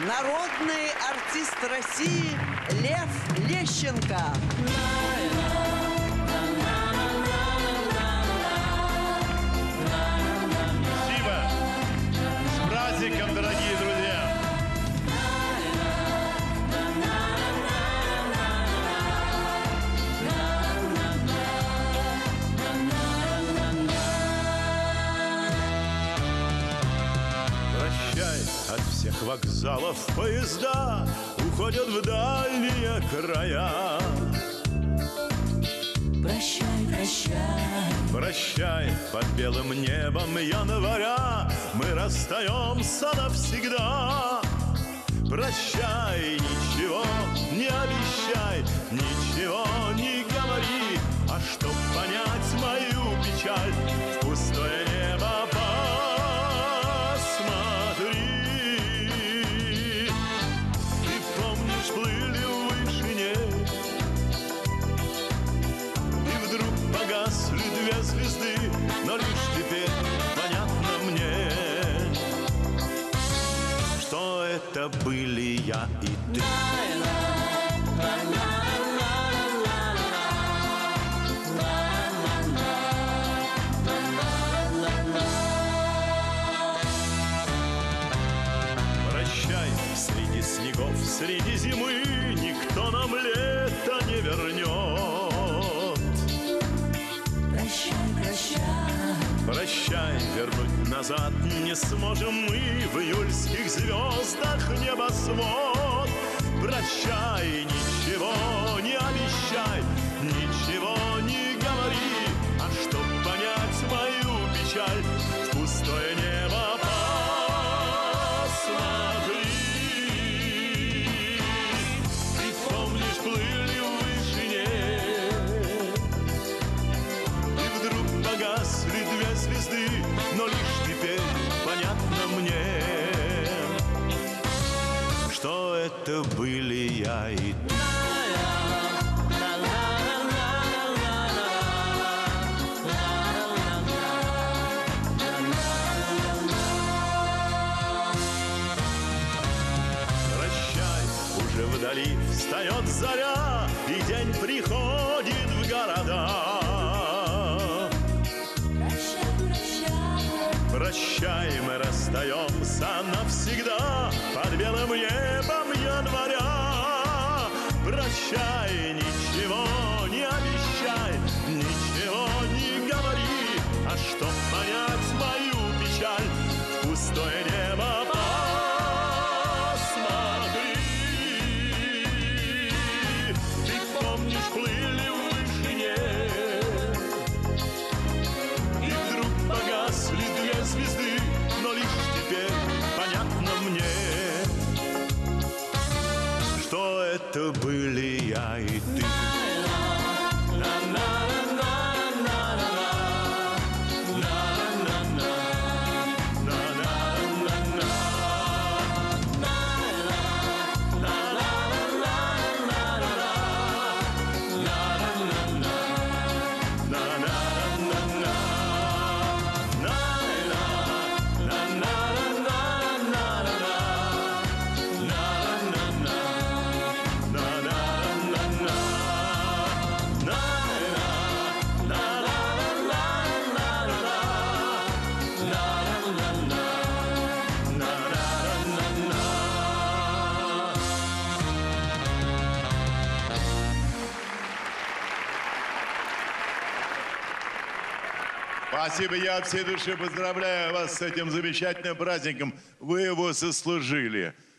народный артист России Лев Лещенко. Спасибо. С праздником, дорогие друзья. Прощай, от всех вокзалов поезда уходят в дальние края. Прощай, прощай. Прощай, под белым небом января мы расстаемся навсегда. Прощай, ничего не обещай, ничего не говори, а чтоб понять мою печаль, в пустое небо посмотри. Ты помнишь, плыли в вышине, и вдруг погасли две звезды, но лишь теперь понятно мне, что это были я и ты. Прощай, среди снегов, среди зимы никто нам лето не вернет. Прощай, прощай. Прощай, вернуть назад не сможем мы в июльских звездах небосвод. Прощай, ничего не обещай, ничего не говори, а чтоб понять мою печаль, в пустое небо посмотри. Ты помнишь, плыли в вышине, и вдруг погасли две звезды, но лишь теперь понятно мне, что это были я и ты. Прощай, уже вдали встает заря, и день приходит в города. Прощай, прощай. Прощай, мы расстаемся навсегда под белым небом января. Прощай, ничего не обещай, ничего не говори, а чтоб понять мою печаль, в пустое небо посмотри. Ты помнишь, плыли в вышине, и вдруг погасли две звезды, но лишь теперь понятно мне, что это были я и ты. Спасибо, я от всей души поздравляю вас с этим замечательным праздником. Вы его заслужили.